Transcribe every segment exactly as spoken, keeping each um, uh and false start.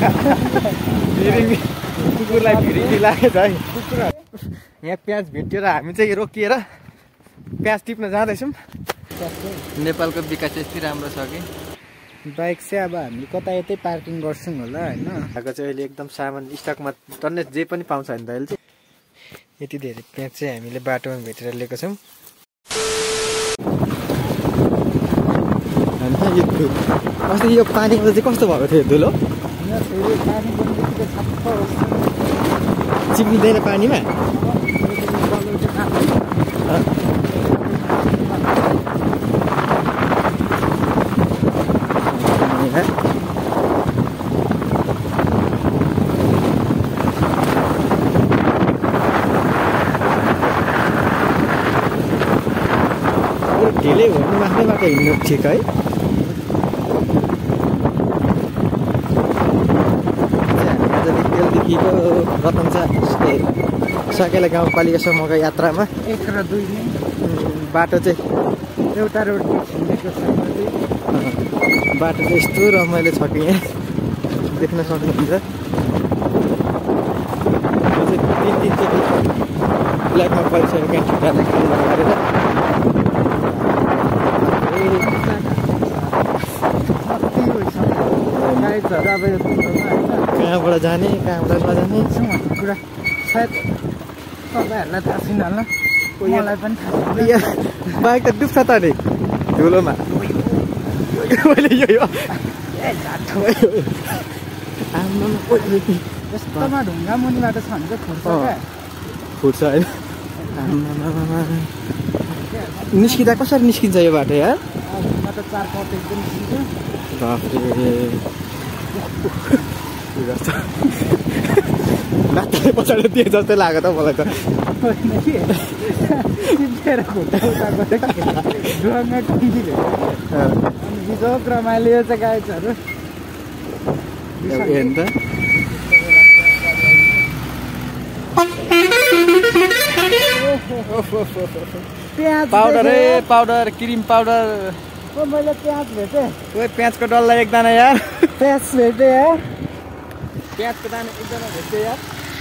कुकुरलाई भिडी लागेछ है। यहाँ प्याज भेट्यो र हामी चाहिँ रोकिएर प्याज टिप्न जाँदैछौँ। नेपालको विकास यति राम्रो छ कि बाइक चाहिँ अब हामी कता यतै पार्किङ गर्छौँ होला होइन। आएको चाहिँ अहिले एकदम सामान स्टकमा टन्ने जे पनि पाउँछ नि त अहिले चाहिँ। यति धेरै प्याज चाहिँ हामीले बाटोमा भेटेर लिएको छौँ। अस्ति यो पानीको चाहिँ कस्तो भएको थियो धुलो? चिप्लिँदैन पानीमा? ढिलै हुनु आफ्नै बाटो हिँड्नु ठिक है। बेलदेखिको रतनसा साकेला गाउँपालिकासम्मको यात्रामा एक र दुई नै बाटो चाहिँ एउटा रोड छिन्डेको छ। बाटो चाहिँ यस्तो रमाइलो छ कि यहाँ देख्न सक्नुहुन्छ। तिन तिनचोटि ब्ल्याकमा परिसकेको कहाँ ठुटालाई खाली गरेर कहाँबाट जाने कहाँबाट नजाने कुरा सायद तपाईँहरूलाई थाहा छैन होला, मलाई पनि थाहा छैन। बाइक त डुब्छ त नि धुलोमा। यस्तोमा ढुङ्गा मुनिबाट छ भने चाहिँ फुट्छ क्या, फुट्छ होइन। निस्किँदा कसरी निस्किन्छ यो बाटो यार? त चार पट एकदम निस्किन्छ। बाफ्रे पछाडि दिए जस्तै लाग्यो त मलाई त। बिजोक रमाइलो छ गाइजहरू। पाउडर है पाउडर क्रिम पाउडर। मैले प्याज भेटेँ। ओए प्याजको डल्ला एकजना यार। प्याज भेटेँ यार। प्याजको दाना एकजना भेट्यो यार।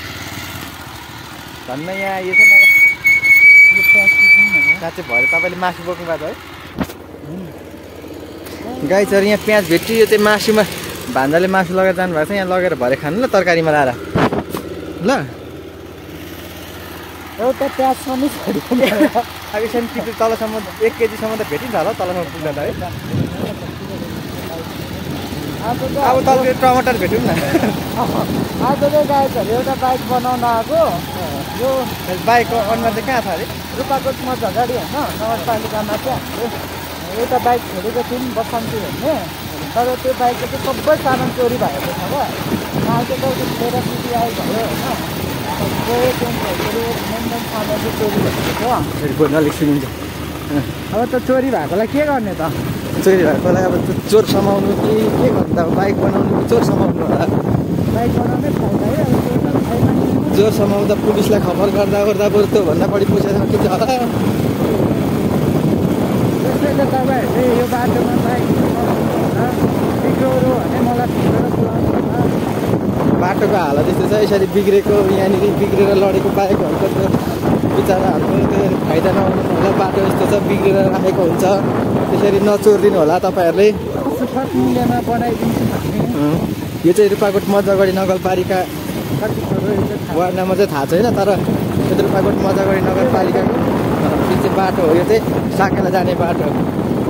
धन्न यहाँ यो छ न साँच्चै भरे तपाईँले मासु बोक्नु भएको है। गाइजहरू यहाँ प्याज भेट्यो। यो चाहिँ मासुमा भान्जाले मासु लगेर जानुभएको छ। यहाँ लगेर भरे खानु ल तरकारीमा लाएर ल। एउटा प्याज पनि अब यसरी टिप्नु तलसम्म एक केजीसम्म त भेटिन्छ होला तलसम्म पुग्दा त है। अब तपाईँको टमाटर भेट्यौँ न। आज चाहिँ गाइजहरू एउटा बाइक बनाउन आएको। यो बाइकको अनुहार चाहिँ कहाँ छ अरे? रूपाकोट मझगाडी होइन नगरपालिकामा चाहिँ हाम्रो एउटा बाइक छोडेको थियौँ बसन्ती भन्ने। तर त्यो बाइकको चाहिँ सबै सामान चोरी भएको छ क्या। अहिले चाहिँ लिएर पिटिआई भयो होइन। अब त चोरी भएकोलाई के गर्ने त? चोरी भएकोलाई अब चोर समाउनु कि के गर्नु त? अब बाइक बनाउनु कि चोर समाउनु होला? बाइक बनाउनै फाइदा है। अब चोर समाउँदा पुलिसलाई खबर गर्दा गर्दा बरु त्योभन्दा बढी पैसा किन्छ होला। त्यसैले तपाईँहरूले यो बाटोमा बाइक बिग्रो भने मलाई बाटोको हालत यस्तो छ। यसरी बिग्रेको यहाँनिर बिग्रेर लडेको बाइकहरूको त्यो बिचराहरूको त्यो फाइदा नहुनु होला। बाटो यस्तो छ बिग्रेर राखेको हुन्छ। त्यसरी नचोरिदिनु होला तपाईँहरूले। मूल्यमा बनाइदिन्छु भन्ने। यो चाहिँ रूपाकोट मझगाडी नगरपालिका वार्ड नम्बर चाहिँ थाहा छैन। तर यो रूपाकोट मझगाडी नगरपालिकाको जुन चाहिँ बाटो हो यो चाहिँ साकेला जाने बाटो हो।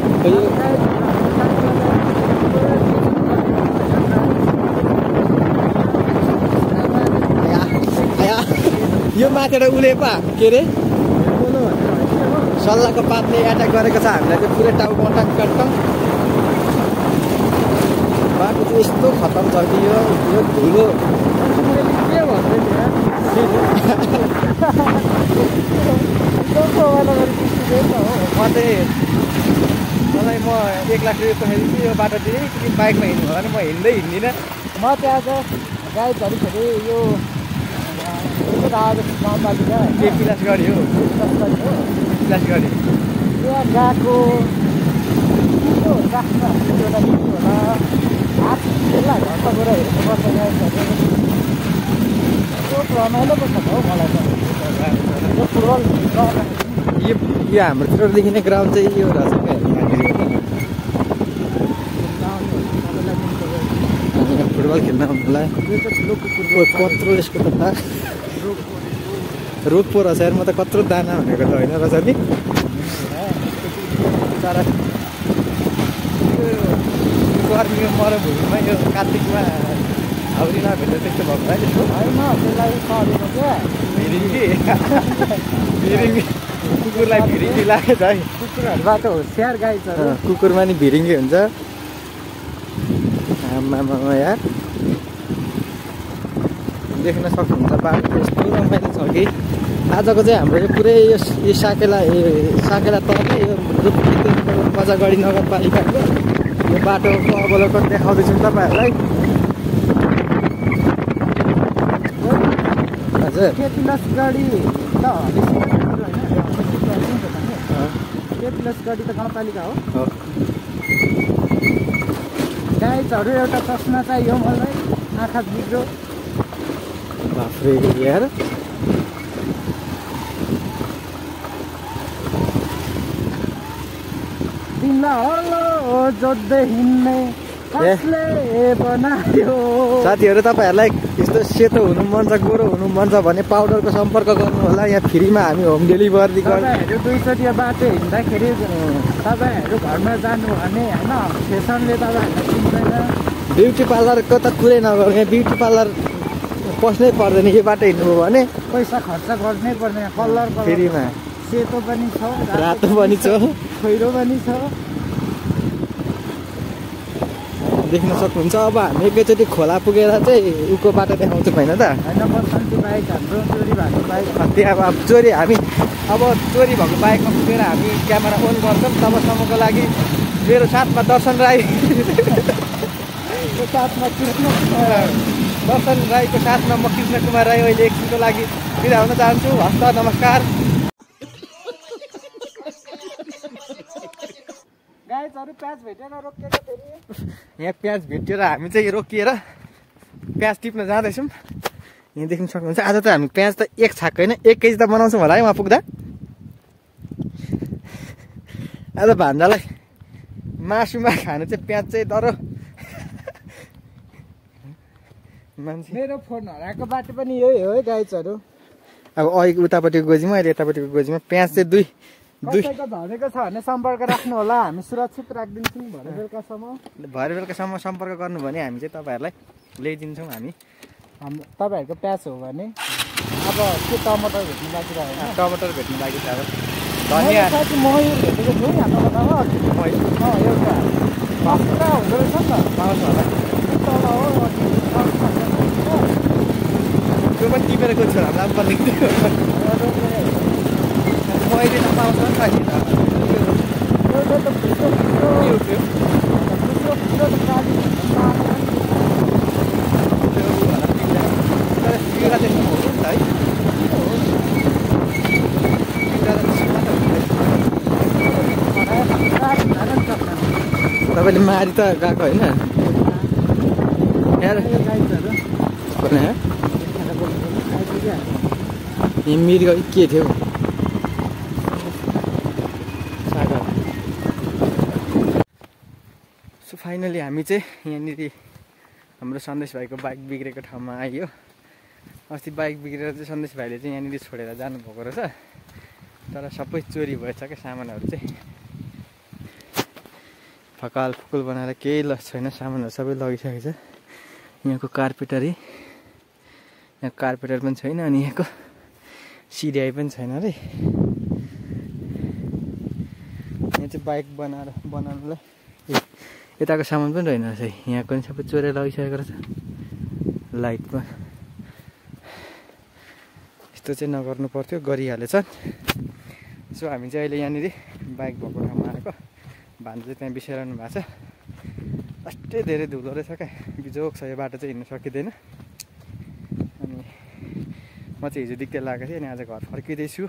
यो माथेर उले पा के अरे सल्लाहको पातले एट्याक गरेको छ हामीलाई चाहिँ पुरै टाउको कन्टाङ कन्टाङ। बाटो चाहिँ यस्तो खतम छ कि यो यो धुलो मलाई मलाई म एक लाख रुपियाँ पठाइदिन्छु यो बाटो दिने कि बाइकमा हिँड्नु होला भने म हिँड्दै हिँड्दिनँ। म त्यहाँ चाहिँ गाइडहरू फेरि यो गाउँपालिका के पिलासगढी हो पिलासगढी त्यहाँ गएको राख्न एउटा होला हात होला घर त कुरा हेर्नुपर्छ गाइजहरू। रमाइलो पो छ हौ मलाई त यो फुटबल यो यो हाम्रोतिरदेखि नै ग्राउन्ड चाहिँ यो रहेछ क्या यहाँ फुटबल खेल्न आउनुलाई कत्रो यसको त रोग पो रहेछ यार। म त कत्रो दाना भनेको त होइन रहेछ नि तर गर्मी मरुभूमिमा यो कार्तिकमा हाउरीमा भेट्दा त्यस्तो भएको है त्यस्तो होइन त्यसलाई सरेको क्या भिरिङ्गी भिरिङ्गी कुकुरलाई भिरिङ्गी लाग्यो त है। कुकुरहरूबाट होसियार गाइजहरू कुकुरमा नि भिरिङ्गी हुन्छ आमामा यार। देख्न सक्नुहुन्छ बाटो यस्तो रमाइलो छ कि आजको चाहिँ हाम्रो यो पुरै यो यो साकेला साकेला तर्फै यो मजागढी नगरपालिकाको यो बाटोको अवलोकन देखाउँदैछौँ तपाईँहरूलाई। हजुर तेतिलस गाडी त तेतिलस गाडी त गाउँपालिका हो। गाइजहरू एउटा चस्मा चाहियो मलाई आँखा बिग्रो बाफ्रे यार। तिमीलाई हल्लो जोड्दै हिँड्ने कसले बनायो। साथीहरू तपाईँहरूलाई यस्तो सेतो हुनु मन छ गोरो हुनु मन छ भने पाउडरको सम्पर्क गर्नु होला। यहाँ फ्रीमा हामी होम डेलिभरी गर्छौँ। तपाईँहरू दुईचोटि बाटो हिँड्दाखेरि तपाईँहरू घरमा जानु भने होइन फेसनले तपाईँहरूलाई चिन्दैन। ब्युटी पार्लरको त कुरै नगरौँ। यहाँ ब्युटी पार्लर पस्नै पर्दैन यो बाटो हिँड्नुभयो भने पैसा खर्च गर्नै पर्दैन। कलर फ्रीमा सेतो पनि छ रातो पनि छ खैरो पनि छ देख्न सक्नुहुन्छ। अब हामी एकैचोटि खोला पुगेर चाहिँ उको बाटो देखाउँछौँ होइन त होइन बसन्ती बाइक हाम्रो चोरी भएको बाइक त्यहाँ अब चोरी हामी अब चोरी भएको बाइकमा पुगेर हामी क्यामेरा अन गर्छौँ। तबसम्मको लागि मेरो साथमा दर्शन राई साथमा कृष्ण दर्शन राईको साथमा म कृष्ण कुमार राई अहिले एकछिनको लागि बिदा हुन चाहन्छु। हस्त नमस्कार। गाइजहरू प्याज भेटेर रोकिएको फेरि यहाँ प्याज भेटेर हामी चाहिँ रोकिएर प्याज टिप्न जाँदैछौँ। यहाँ देख्न सक्नुहुन्छ आज त हामी प्याज त एक छाक होइन एक केजी त बनाउँछौँ होला है वहाँ पुग्दा। आज भान्जालाई मासुमा खानु चाहिँ प्याज चाहिँ तर मान्छे मेरो फोन हराएको बाटो पनि यही हो है गाइजहरू। अब अहिले उतापट्टिको गोजीमा अहिले यतापट्टिको गोजीमा प्याज चाहिँ दुई दुई कसैको झरेको छ भने सम्पर्क राख्नु होला। हामी सुरक्षित राखिदिन्छौँ भरे बेलुकासम्म। भरे बेलुकासम्म सम्पर्क गर्नु भने हामी चाहिँ तपाईँहरूलाई ल्याइदिन्छौँ। हामी हाम्रो तपाईँहरूको प्याज हो भने अब के टमाटर भेट्नु बाँकी रह्यो टमाटर भेट्नु लागि छ। अब धनियाँ साथी मयुर भेटेको छु यहाँ टमाटर एउटा पुरा हुँदो रहेछ नि त पाउँछ होला तल हो त्यो पनि टिपेर गएको छ हामीलाई पनि मैले त पाउँछ नि तपाईँले मारी त गएको होइन मिर्ग के थियो सो फाइनली हामी चाहिँ यहाँनिर हाम्रो सन्देश भाइको बाइक बिग्रेको ठाउँमा आइयो। अस्ति बाइक बिग्रेर चाहिँ सन्देश भाइले चाहिँ यहाँनिर छोडेर जानुभएको रहेछ तर सबै चोरी भएछ क्या सामानहरू चाहिँ फकाल फुकुल बनाएर केही लस छैन। सामानहरू सबै लगिसकेको छ। यहाँको कार्पेटरी यहाँ कार्पेटर पनि छैन अनि यहाँको सिडिआई पनि छैन अरे। यहाँ चाहिँ बाइक बनाएर बनाउनुलाई यताको सामान पनि रहेन रहेछ। यहाँको पनि सबै चोरेर लगिसकेको रहेछ। लाइट पनि यस्तो चाहिँ नगर्नु पर्थ्यो गरिहालेछ। सो हामी चाहिँ अहिले यहाँनिर बाइक भएको ठाउँमा आएको। भान्जा चाहिँ त्यहाँ बिसाइरहनु भएको छ। अस्टै धेरै धुलो रहेछ क्या बिजोक छ यो बाटो चाहिँ हिँड्नु सकिँदैन। अनि म चाहिँ हिजो दिक्क लागेको थिएँ अनि आज घर फर्किँदैछु।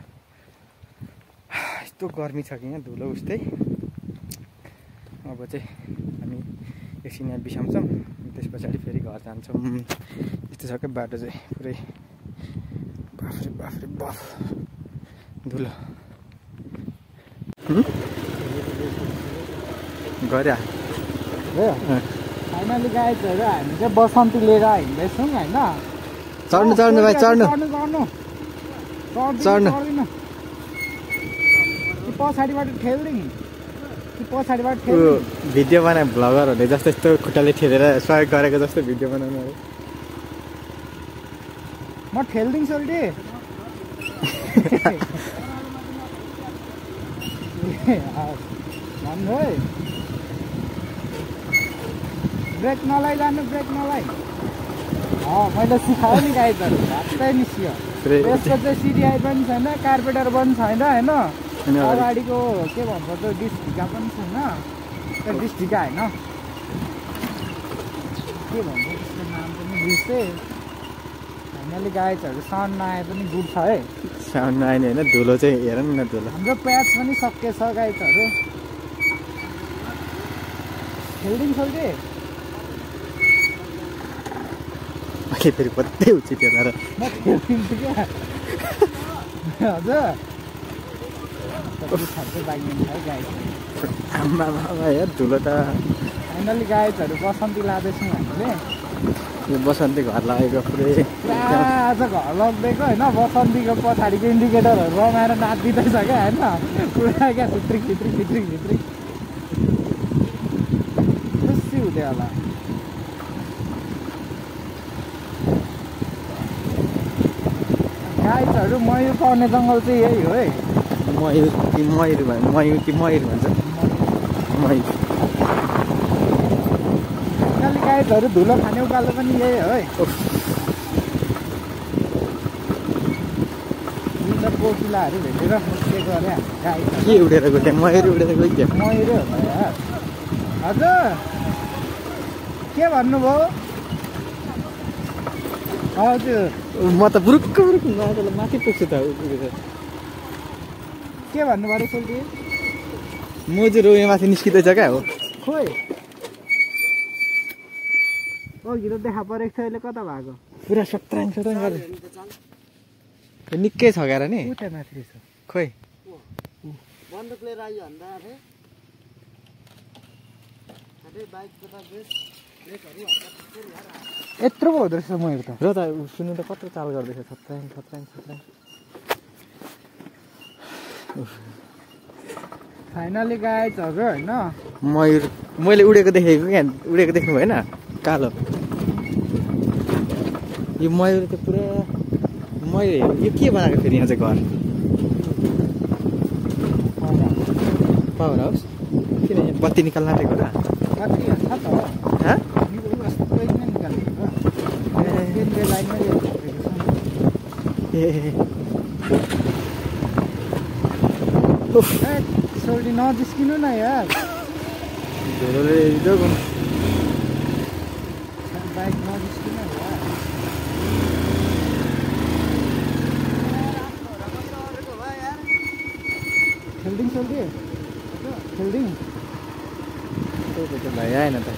यस्तो गर्मी छ कि यहाँ धुलो उस्तै। अब चाहिँ हामी एकछिन यहाँ बिसाउँछौँ त्यस पछाडि फेरि घर जान्छौँ। यस्तो छ क्या बाटो चाहिँ पुरै बाफ्रे बाफ्रे बफ धुलो गऱ्यो हो फाइनली गाइजहरू हामी चाहिँ बसन्ती लिएर हिँड्दैछौँ होइन। चढ्नु चढ्नु भाइ चढ्नु चढ्नु चढ्नु चढ्नु। कि पछाडिबाट ठेल्दिङ कि पछाडिबाट ठेल्दिङ भिडियो बनाए भ्लगरहरूले जस्तो यस्तो खुट्टाले ठेलेर सहयोग गरेको जस्तो भिडियो बनाउनु हो। म ठेल्दिङ सोल्टी भन्नु है ब्रेक नलाइ जानु ब्रेक नलाइ। मैले सिकाएँ नि गाइजहरू हातै निस्क्यो। यसको चाहिँ सिडिआई पनि छैन कार्पेटर पनि छैन होइन। अगाडिको के भन्छ त्यो डिस ढिका पनि छैन त्यो डिस ढिका होइन के भन्छ त्यसको नाम पनि बिर्सेँ। फाइनली गाइजहरू साउन्ड नआए पनि गुड छ है। साउन्ड नआए नि होइन धुलो चाहिँ हेर न धुलो। हाम्रो प्याच पनि सकिएछ गाइजहरू। खेल्दिङ सोल्टी अहिले फेरि कतै उचित्यो तर म खेल्दिन्छु क्या हजुर आम्मा यार धुलो त। फाइनली गाइजहरू बसन्ती लाँदैछौँ हामीले। यो बसन्ती घर लागेको पुरै पुरा आज घर लगिदिएको होइन। बसन्तीको पछाडिको इन्डिकेटरहरू रमाएर नाचिँदैछ क्या होइन। पुरा क्या भित्रिक भित्रिक भित्रिक भित्रिक खुसी हुँदै होला। गाइजहरू मयूर पाउने जङ्गल चाहिँ यही हो है। मयूर कि मयूर भन्छ मयूर कि मयूर भन्छ मयूर। फाइनली गाइजहरू धुलो खाने उकालो पनि यही हो है। कोकिलाहरू भेटेर मुस्केको अरे गाइजहरू के उडेर गयो त्यहाँ मयूर उडेर गयो क्या मयूरै हो यार। हजुर के भन्नुभयो? हजुर म त बुरुक्क बुरुक्क माथि पुग्छु त। के भन्नुभयो अरे सोल्टी? मुजुर उयो माथि निस्किँदैछ क्या हो। खोइ अघि त देखा परेको थियो अहिले कता भएको? पुरा सत्राङ सत्राङ गरेर निकै छ गएर नि उता माथि छ। खोइ बन्दुक लिएर आइयो भन्दा यत्रो पो हुँदो रहेछ मयूर त। र त सुन्नु त कत्रो चाल गर्दैछ सत्राङ सत्राङ सत्राङ। फाइनली गाइजहरू होइन मयूर मैले उडेको देखेको क्या उडेको देख्नु भएन कालो। यो मयूर त पुरा मयूर यो के बनाएको फेरि यहाँ चाहिँ घर पावर हाउस किन यहाँ बत्ती निकाल्न आँटेको र? कति छ त हाँ? ए सोल्टी नजिस्किनु न यार। धुलोले बाइक नजिस्किनु यार। खेल्दिङ सोल्टी खेल्दिङ भाइ आएन त।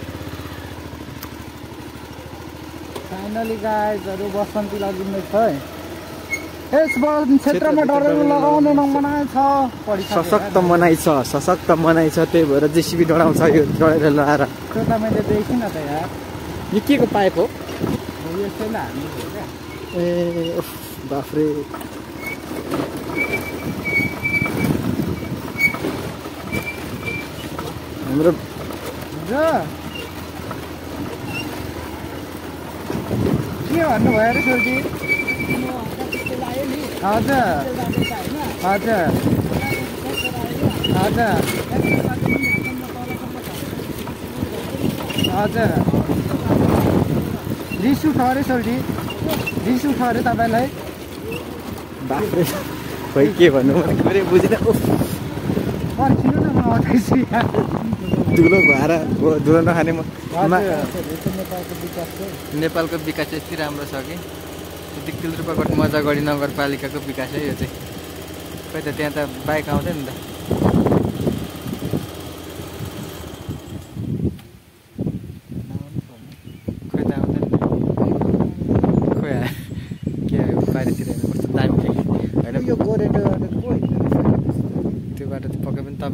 फाइनली गाइजहरू बसन्ती लगिँदैछ है। यस क्षेत्रमा डरेर लगाउनु नमनाइ छ। सशक्त मनाइ छ सशक्त मनाइ छ त्यही भएर जेसिबी डढाउँछ यो डढेर लगाएर। त्यो त मैले देखिनँ त यार। यो के को पाइप हो? यो चाहिँ हामी क्या ए बाफ्रे हाम्रो के भन्नुभयो अरे सोल्टी? हजुर हजुर हजुर हजुर रिस उठ अरे सोल्टी रिस उठ अरे तपाईँलाई? बाफ्रे खै के भन्नु मैले बुझिनँ। पर्खिनु न म आउँदैछु यार। धुलो भएर धुलो नखाने म। नेपालको विकास नेपालको विकास यति राम्रो छ कि दिक्तिलद्रुपाकोट मजागढी नगरपालिकाको विकास है यो चाहिँ। खै त त्यहाँ त बाइक आउँदैन नि त।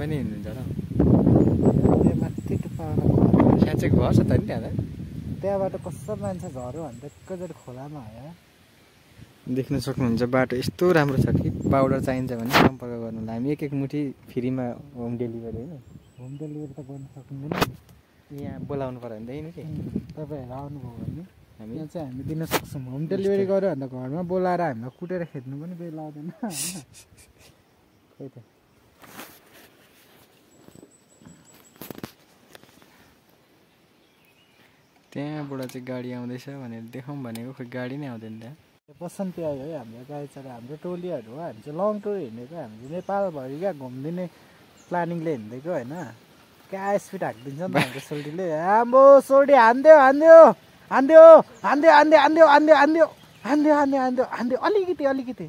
गुम्बा नै हिँड्नुहुन्छ होला माथि टुप्पा त्यहाँ चाहिँ घर छ त नि त्यहाँ त्यहाँबाट कस्तो मान्छे झऱ्यो भने एकैचोटि खोलामा आयो देख्न सक्नुहुन्छ बाटो यस्तो राम्रो छ कि पाउडर चाहिन्छ भने सम्पर्क गर्नुलाई हामी एक एक मुठी फ्रीमा होम डेलिभरी होइन होम डेलिभरी त गर्न सकिँदैन यहाँ बोलाउनु पर्यो भने नि के तपाईँहरू आउनुभयो भने हामी यहाँ चाहिँ हामी दिन सक्छौँ होम डेलिभरी गऱ्यो भने त घरमा बोलाएर हामीलाई कुटेर खेद्नु पनि बेला आउँदैन खोइ त त्यहाँबाट चाहिँ गाडी आउँदैछ भनेर देखाउँ भनेको खोइ गाडी नै आउँदैन त्यहाँ बसन्ती आयो है हाम्रो गाई चरा हाम्रो टोलीहरू हो हामी चाहिँ लङ टुर हिँडेको हामी नेपालभरि क्या घुमिदिने प्लानिङले हिँडेको होइन क्या स्पिड हाकिदिन्छ नि त हाम्रो सोल्टीले आम्बो सोल्टी हान्दियो हान्दियो हान्दियो हान्दियो हान्दियो हान्दियो हान्दियो हान्दियो हान्दियो हान्दियो हान्दियो हान्दियो अलिकति अलिकति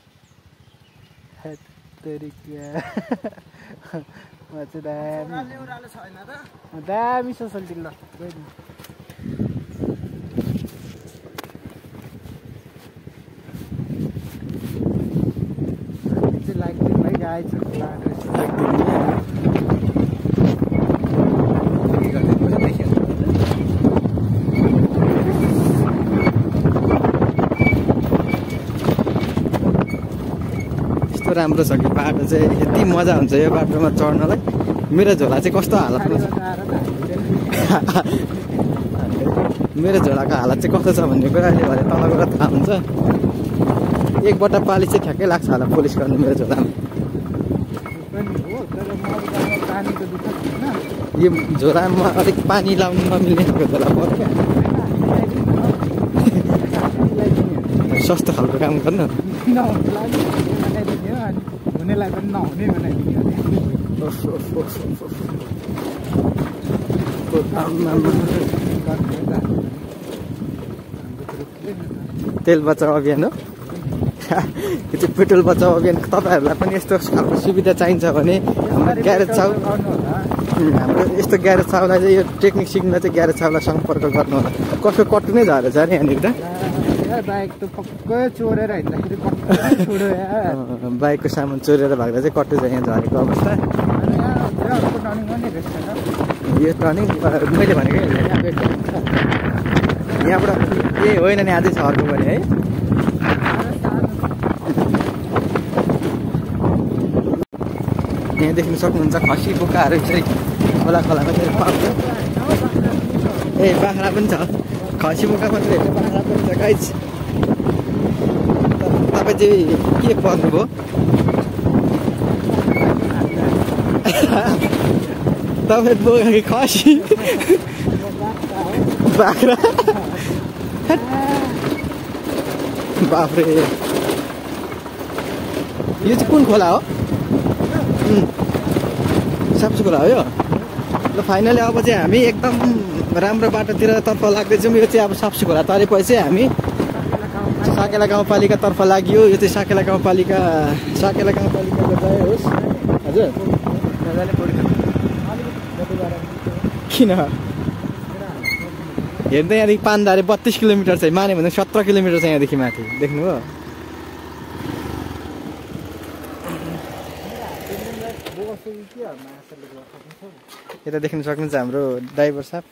म चाहिँ दामी दामी छ सोल्टी ल गाई छ यस्तो राम्रो छ कि बाटो चाहिँ यति मजा हुन्छ यो बाटोमा चढ्नलाई मेरो झोला चाहिँ कस्तो हालतमा छ मेरो झोलाको हालत चाहिँ कस्तो छ भन्ने कुरा अहिले भरे तल गएर थाहा हुन्छ एकपल्ट पाली चाहिँ ठ्याक्कै लाग्छ होला पोलिस गर्नु मेरो झोलामा यो झोलामा अलिक पानी लाउनु नमिल्ने खालको झोला पर्यो क्या सस्तो खालको काम गर्नु हुनेलाई पनि नहुने बनाइदिने तेल बचाउ अभियान हो यो चाहिँ पेट्रोल बचाउ अभियान तपाईँहरूलाई पनि यस्तो खालको सुविधा चाहिन्छ भने हाम्रो ग्यारेज चाउ हाम्रो यस्तो ग्यारेज चाउलाई चाहिँ यो टेक्निक सिक्न चाहिँ ग्यारेज चाउलाई सम्पर्क गर्नु होला कसको कट्टु नै झरेछ अरे यहाँनिर त बाइक त पक्कै चोरेर हिँड्दाखेरि छोड्यो बाइकको सामान चोरेर भाग्दा चाहिँ कट्टु छ यहाँ झरेको अवस्था यो टर्निङ मैले भनेको यहाँबाट ए होइन नि अझै छ अर्को पनि है यहाँ देख्न सक्नुहुन्छ खसी बोकाहरू चाहिँ खोला खोलामा चाहिँ पाउँछ ए बाख्रा पनि छ खसी बोका मात्रै होइन बाख्रा पनि छ गाइस तपाईँ चाहिँ के पर्नुभयो तपाईँ बोका कि खसी बाख्रा बाफ्रे यो चाहिँ कुन खोला हो साप्सु खोला हो यो ल फाइनली अब चाहिँ हामी एकदम राम्रो बाटोतिर तर्फ लाग्दैछौँ यो चाहिँ अब साप्सु खोला तरेपछि हामी साकेला गाउँपालिकातर्फ लाग्यो यो चाहिँ साकेला गाउँपालिका साकेला गाउँपालिकाको जय होस् हजुर किन हेर्नु त यहाँदेखि पान्दारे बत्तिस किलोमिटर चाहिँ माने भने सत्र किलोमिटर छ यहाँदेखि माथि देख्नुभयो यता देख्न सक्नुहुन्छ हाम्रो ड्राइभर साहब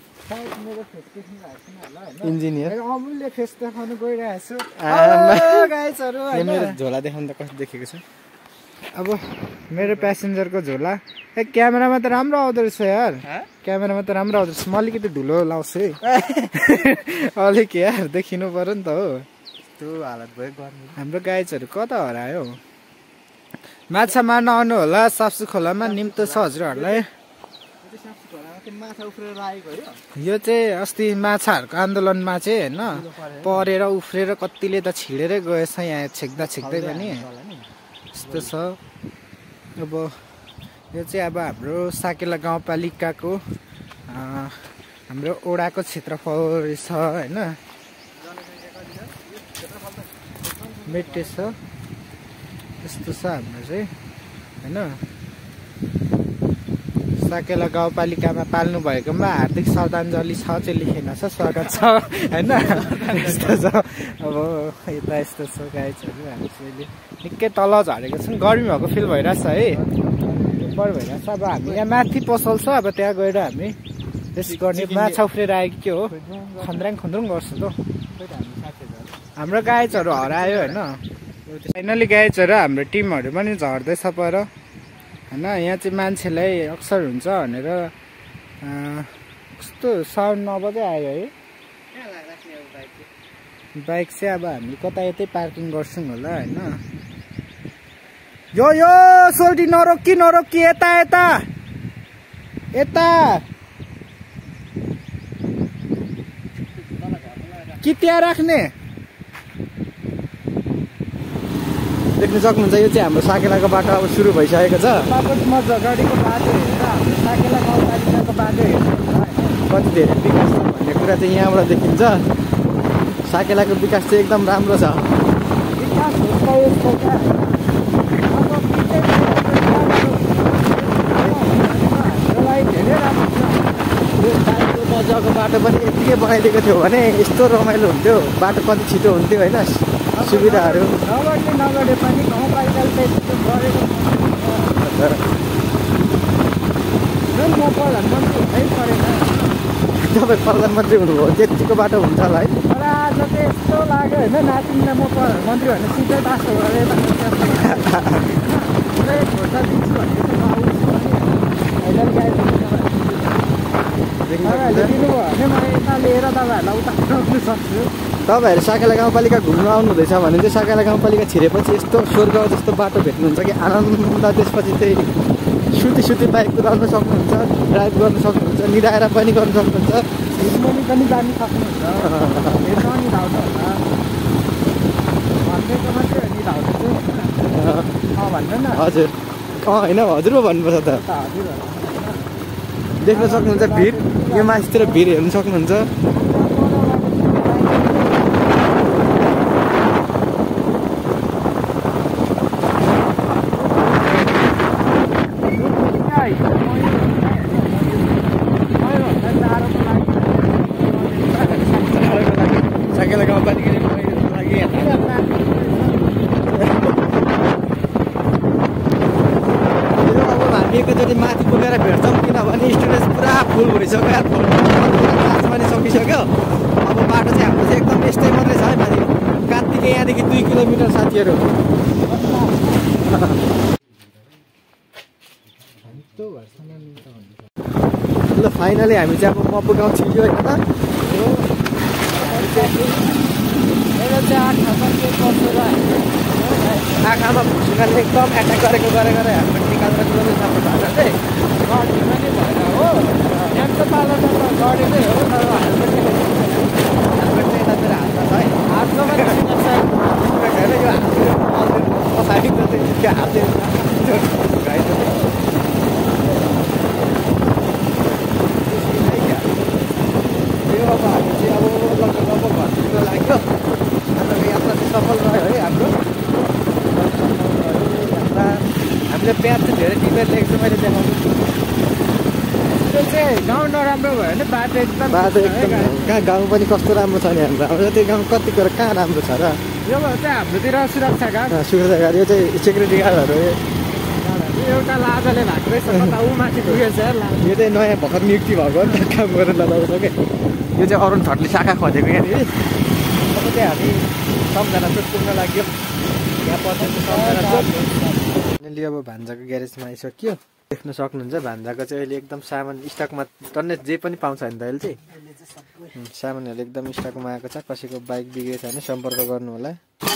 इन्जिनियर अमूल्य फेस देखाउनु गइरहेको छु मेरो झोला देखाउनु त कस्तो देखेको छु अब मेरो प्यासेन्जरको झोला ए क्यामेरामा त राम्रो आउँदो रहेछ यार क्यामेरामा त राम्रो आउँदो रहेछ म अलिकति धुलो लाउँछु है अलिक यार देखिनु पर्यो नि त हो त्यो हालत भयो गर्नु हाम्रो गाइजहरू कता हरायो माछा मार्न आउनु होला साप्सु खोलामा निम्तो छ हजुरहरूलाई यो चाहिँ अस्ति माछाहरूको आन्दोलनमा चाहिँ होइन परेर उफ्रेर कतिले त छिडेरै गएछ यहाँ छेक्दा छेक्दै पनि यस्तो छ अब यो चाहिँ अब हाम्रो साकेला गाउँपालिकाको हाम्रो ओडाको क्षेत्रफल रहेछ होइन मेटे छ यस्तो छ हाम्रो चाहिँ होइन साकेला गाउँपालिकामा पाल्नु भएकोमा हार्दिक श्रद्धाञ्जली छ चाहिँ लेखेन छ स्वागत छ होइन यस्तो छ अब यता यस्तो छ गाइजहरू हामी चाहिँ निकै तल झरेको छौँ गर्मी भएको फिल भइरहेछ है नम्बर भइरहेको छ। अब हामी यहाँ माथि पसल छ, अब त्यहाँ गएर हामी रेस्ट गर्ने। माछा उफ्रेर आएको के हो, खन्द्राङ खन्द्रुङ गर्छ त। हाम्रो गाइजहरू हरायो होइन, फाइनली गाइजहरू हाम्रो टिमहरू पनि झर्दैछ पर होइन। यहाँ चाहिँ मान्छेलाई अक्सर हुन्छ भनेर कस्तो साउन्ड नबजै आयो है। बाइक चाहिँ अब हामी कता यतै पार्किङ गर्छौँ होला होइन। यो यो सोल्टी नरोकी नरोकी यता यता यता कि त्यहाँ राख्ने। देख्न सक्नुहुन्छ यो चाहिँ हाम्रो साकेलाको बाटो अब सुरु भइसकेको छ। मजा गाडीको बाटो हेरेर हाम्रो साकेला गाउँपालिकाको बाटो हेरेर कति धेरै विकास छ भन्ने कुरा चाहिँ यहाँबाट देखिन्छ। साकेलाको विकास चाहिँ एकदम राम्रो छ। विकास धेरै राम्रो छ। मजाको बाटो पनि यत्तिकै बनाइदिएको थियो भने यस्तो रमाइलो हुन्थ्यो, बाटो कति छिटो हुन्थ्यो होइन, सुविधाहरू। नगर्ने नगरे पनि गाउँपालिकाले गरेको म प्रधानमन्त्री हुनै परेन। तपाईँ प्रधानमन्त्री हुनुभयो त्यतिको बाटो हुन्छ होला है। तर आज चाहिँ यस्तो लाग्यो होइन, नातिनीलाई म प्रधानमन्त्री भनेर सिधै टास्क गरेर भोटा दिन्छु भन्ने दिनुभयो भने म यता लिएर तपाईँहरूलाई उता पुऱ्याउनु सक्छु। तपाईँहरू साकेला गाउँपालिका घुम्नु आउनुहुँदैछ भने चाहिँ साकेला गाउँपालिका छिरेपछि यस्तो स्वर्ग जस्तो बाटो भेट्नुहुन्छ कि आनन्द। त्यसपछि चाहिँ सुती सुती बाइक कुदाउनु सक्नुहुन्छ, ड्राइभ गर्नु सक्नुहुन्छ, निधाएर पनि गर्नु सक्नुहुन्छ, हिँड्नु पनि जानु सक्नुहुन्छ। हेर्नु नि धाउँछ होला भन्दैको मात्रै हो नि धाउँछ चाहिँ भन्नु न। हजुर अँ होइन हजुर पो भन्नुपर्छ त। हजुर देख्न सक्नुहुन्छ भिड, यो माथितिर भिड हेर्नु सक्नुहुन्छ। साकेला गाउँपालिकाले लागि हामी एकैचोटि माथि पुगेर भेट्छौँ, किनभने स्टुडेन्ट पुरा फुल भइसक्यो यार, क्लास पनि सकिसक्यो। अब बाटो चाहिँ हाम्रो चाहिँ एकदम यस्तै मात्रै छ है माथि कात्तिकै यहाँदेखि दुई किलोमिटर साथीहरू। ल फाइनली हामी चाहिँ अब मप्पु गाउँ छिर्यो होइन। आँखामा भुसुकाले एकदम एट्याक गरेको गरे गरे हाम्रो निकालेर कुदाउने राम्रो भएको चाहिँ गढी पनि भएन हो। यहाँको पालो त गढी नै हो, तर हेलमेट हेलमेट चाहिँ यतातिर हाल्छ है। हातमा पनि हेर यो पछाडि त्यो हातले यो अब हामी चाहिँ अब लगभग लगभग घर पुग्न लाग्यो। आजको यात्रा चाहिँ सफल रह्यो है हाम्रो। हामीले प्याज चाहिँ धेरै टिपेर ल्याएको छु मैले देखाउनु। त्यो चाहिँ गाउँ नराम्रो भयो भने बाटो एकदम बाटो एकदम कहाँ गाउँ पनि कस्तो राम्रो छ नि हाम्रो। हाम्रो त्यो गाउँ कति कुरा कहाँ राम्रो छ र। यो चाहिँ हाम्रोतिर सुरक्षा गार्ड सुरक्षा गार्ड यो चाहिँ सेक्युरिटी गार्डहरू एउटा लाजाले भएको रहेछ कता ऊ माथि पुगेछ। यो चाहिँ नयाँ भर्खर नियुक्ति भएको काम गरेर लगाउँछ क्या। यो चाहिँ अरुण छटले शाखा खोजेको यहाँनिर। अब चाहिँ हामी सबजना चोट पुग्न लाग्यो। यहाँ पर्छ सबजना चोट। अहिले अब भान्जाको ग्यारेजमा आइसक्यो। देख्न सक्नुहुन्छ भान्जाको चाहिँ अहिले एकदम सामान स्टकमा टन्ने जे पनि पाउँछ नि त अहिले चाहिँ सामानहरू एकदम स्टकमा आएको छ। कसैको बाइक बिग्रेछ भने सम्पर्क गर्नु होला।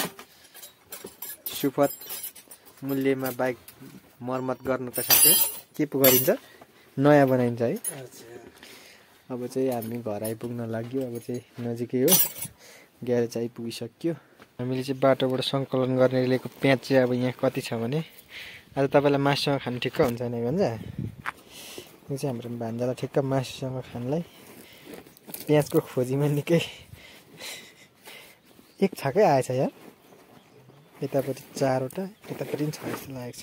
सुपथ मूल्यमा बाइक मर्मत गर्नुको साथै के पो गरिन्छ, नयाँ बनाइन्छ है। अब चाहिँ हामी घर आइपुग्न लाग्यो। अब चाहिँ नजिकै हो, ग्यारेज आइपुगिसक्यो। हामीले चाहिँ बाटोबाट सङ्कलन गर्ने लिएको प्याज चाहिँ अब यहाँ कति छ भने आज तपाईँलाई मासुसँग खानु ठिक्क हुन्छ नि भन्छ। यो चाहिँ हाम्रो भान्जालाई ठिक्क मासुसँग खानलाई प्याजको खोजीमा निकै एक छाकै आएछ यार। यतापट्टि चारवटा, यतापट्टि पनि छ जस्तो लागेको छ।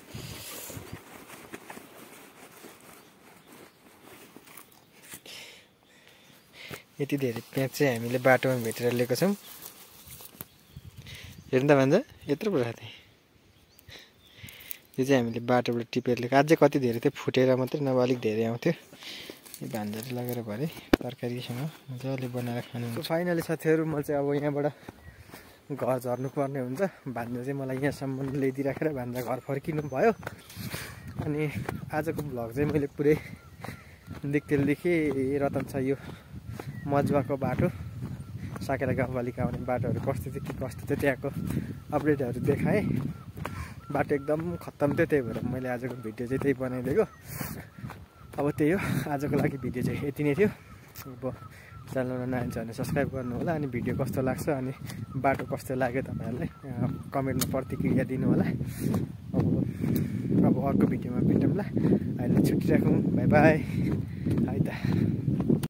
यति धेरै प्याज चाहिँ हामीले बाटोमा भेटेर लिएको छौँ। हेर्नु त भन्छ यत्रो पो राति यो चाहिँ हामीले बाटोबाट टिपेर लिएको। अझै कति धेरै थियो फुटेर मात्रै नभए अलिक धेरै आउँथ्यो। यो भान्जाले लगेर भरे तरकारीसँग मजाले बनाएर खानु। फाइनली साथीहरू म चाहिँ अब यहाँबाट घर झर्नु पर्ने हुन्छ। भान्जा चाहिँ मलाई यहाँसम्म ल्याइदिराखेर भान्जा घर फर्किनु भयो। अनि आजको भ्लग चाहिँ मैले पुरै डिटेल देखेँ। रतन छ यो मजुवाको बाटो साकेला गाउँपालिका आउने बाटोहरू कस्तो थियो के कस्तो थियो त्यहाँको अपडेटहरू देखाएँ। बाटो एकदम खत्तम थियो, त्यही भएर मैले आजको भिडियो चाहिँ त्यही बनाइदिएको। अब त्यही हो आजको लागि भिडियो चाहिँ यति नै थियो। अब च्यानलमा नयाँ छ भने सब्सक्राइब गर्नु होला। अनि भिडियो कस्तो लाग्छ अनि बाटो कस्तो लाग्यो तपाईँहरूलाई कमेन्टमा प्रतिक्रिया दिनु होला। अब अब अर्को भिडियोमा भेटौँला। अहिले छुट्टी राखौँ। Bye bye. है त।